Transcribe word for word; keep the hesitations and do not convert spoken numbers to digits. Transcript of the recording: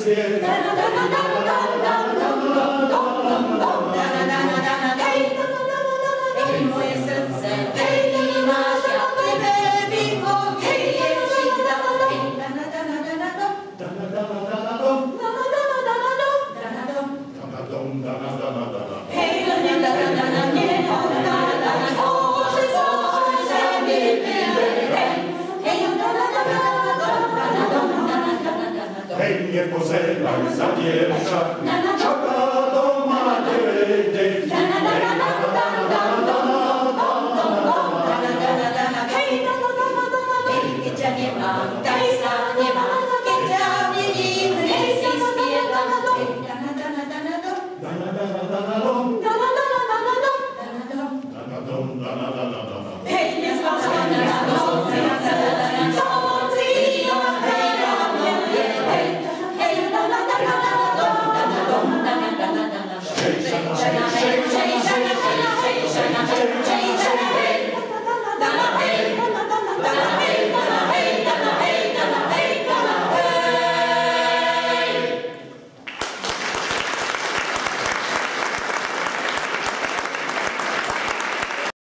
sviet. Hej, moje srdce, hej, máš, ja tebe bychom, hej, Ježíš dal, hej, da-na-da-na-da-na-dom, da-na-da-na-da-na-dom, da-na-dom, da-na-dom, hej, da-na-da-na-da-na, ne-da-na-da-na, Bože, svoj zemi vyberem, hej, da-na-da-na-da-na-dom, da-na-dom, da-na-da-na-da-na-dom, Hej, nepozeraj za dievča, čaká doma deväť. Daj sa nemám, keď ťa vidím, hej si spievam, hej, da-na-da-na-da-na-dom, Da-na-da-na-da-na-dom, da-na-da-na-da-na-dom, da-na-dom, da-na-dom, da-na-da-na-da-na. hej, nespal sa na